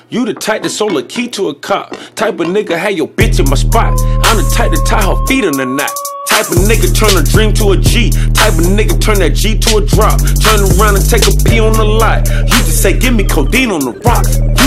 You the type that sold a key to a cop. Type of nigga had your bitch in my spot. I'm the type to tie her feet in the knot. Type of nigga turn a dream to a G. Type of nigga turn that G to a drop. Turn around and take a P on the lot. You just say give me codeine on the rocks.